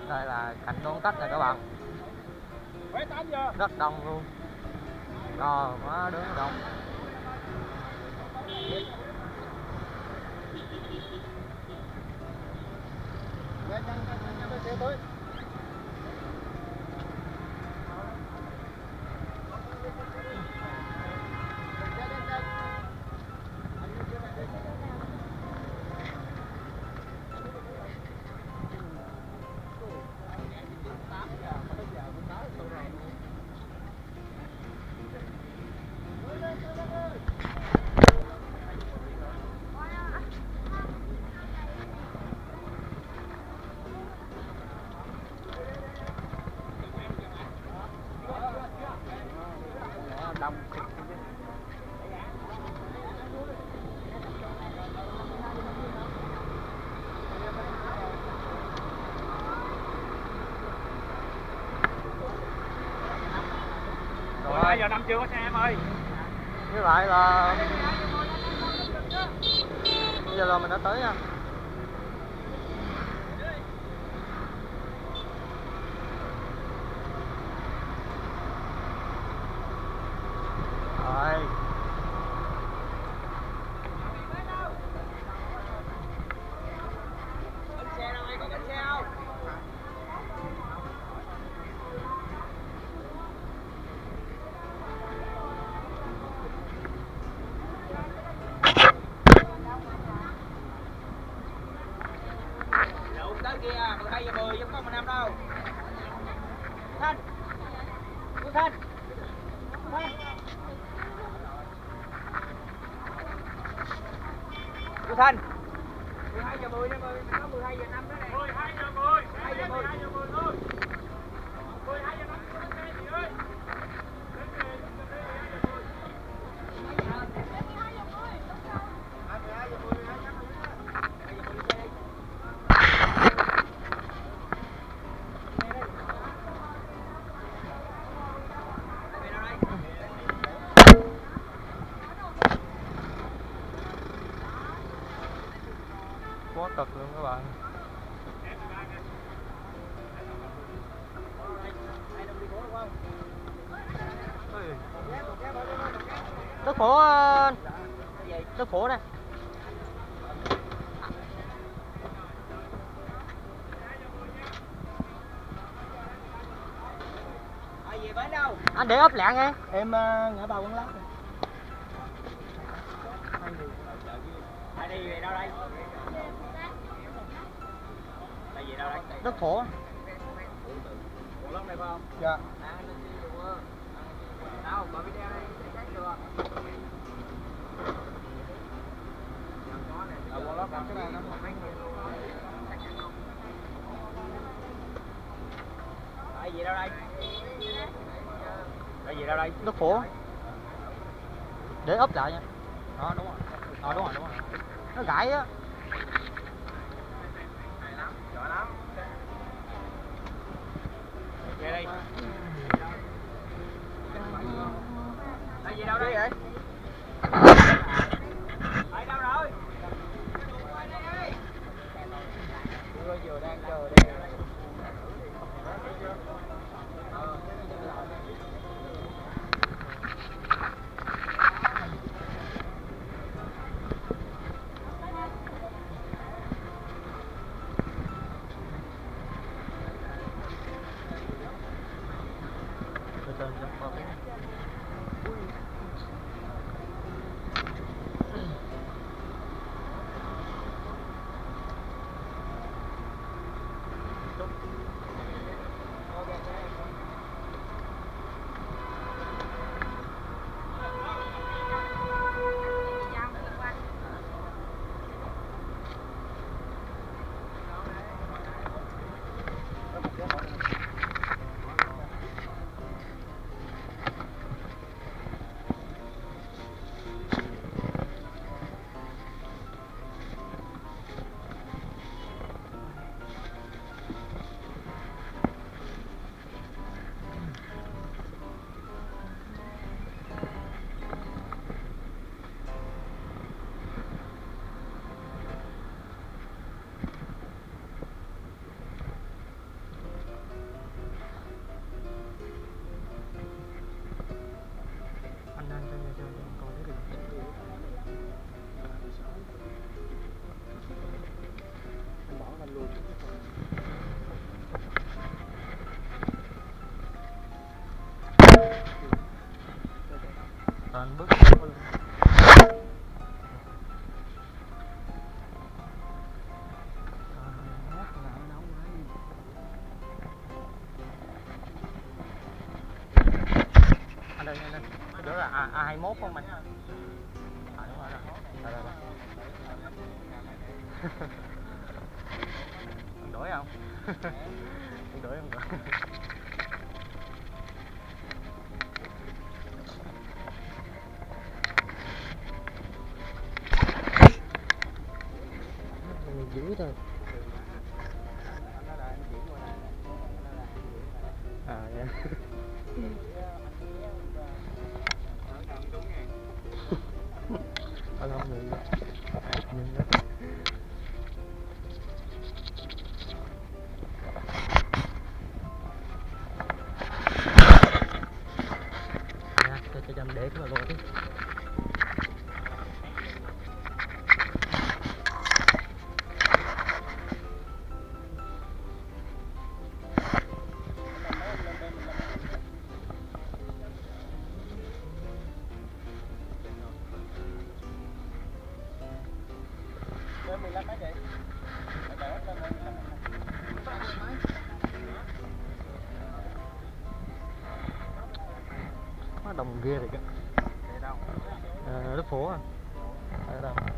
Đây là cạnh đón khách nè các bạn. Rất đông luôn. Trời quá đứng đông. Đông cực. Rồi 2 giờ 5 chưa có xe em ơi. Như vậy là bây giờ là mình đã tới nha. Rồi. Xe đâu, ai có bánh xe không? Đụng tới kia 12 giờ 10 không có mình Nam đâu. Thanh. Cô Thanh. Thanh. Cô Thanh. 12 giờ 10 em ơi, có 12 giờ 5 đó này. 12 giờ 10. 12 giờ 10. 12 giờ 10 thôi. 12 giờ 5 có xe gì ơi. Quá cực luôn các bạn. Đức phổ, Đức phổ này. Về bến đâu? Anh để ốp lạng nghe. Em ngã ba Quán Lát. Ai đi về đâu đây? Đây về đâu đây? Đức phổ. Quán Lát đây phải không? Dạ. Đâu, mở video đây, chắc chưa? Quán Lát làm cái này nó Đây về đâu đây? Đây về đâu đây? Đức phổ. Để ốp lại nha. Đó đúng rồi. Đúng rồi, đúng rồi. Nó gãy á. Giỏi lắm. Về đây. Đây về đâu đây vậy? Ở đâu rồi? Tôi vừa đang chờ đây. đây cái chỗ là A21 không anh? Đúng rồi đó. Đây. Còn đổi không? Còn đổi không? Dữ thôi. Dạ. Không được. Cho em để cái logo tí. Nó đồng ghê thiệt á. Lớp phố à. Ở đâu?